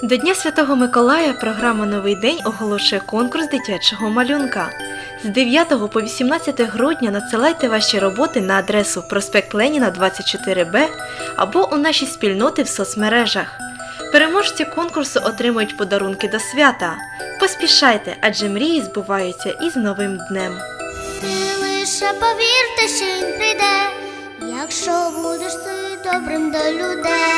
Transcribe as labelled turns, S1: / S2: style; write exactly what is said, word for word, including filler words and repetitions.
S1: До Дня Святого Миколая програма «Новий день» оголошує конкурс дитячого малюнка. З дев'ятого по вісімнадцяте грудня надсилайте ваші роботи на адресу проспект Леніна, двадцять чотири Б або у наші спільноти в соцмережах. Переможці конкурсу отримують подарунки до свята. Поспішайте, адже мрії збуваються із новим днем.
S2: Ти лише повір, що він прийде, якщо будеш ти добрим до людей.